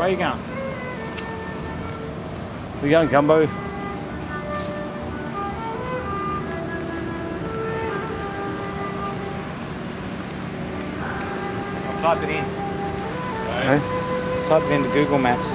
Where are you going? We going, Gumbo? I'll type it in. Okay. Type it into Google Maps.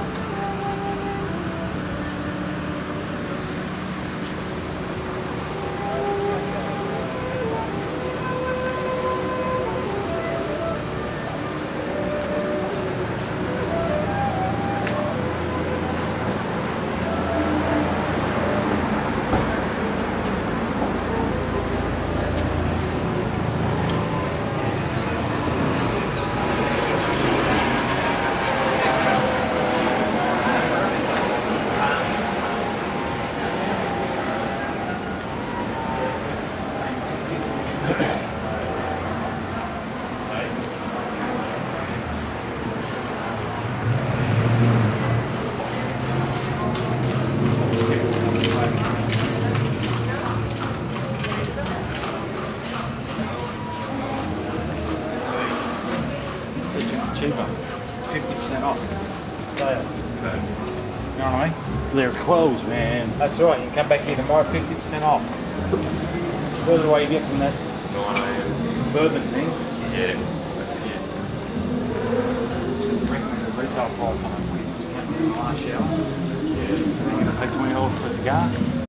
Cheaper, 50% off sale. Okay. You know what I mean? They're closed, man. That's right. You can come back here tomorrow, 50% off. Where's the way you get from that 9 AM. bourbon thing? Yeah, that's it. Just bring the retail price on it. We can't do last hour. Yeah. So we're going to pay $20 for a cigar.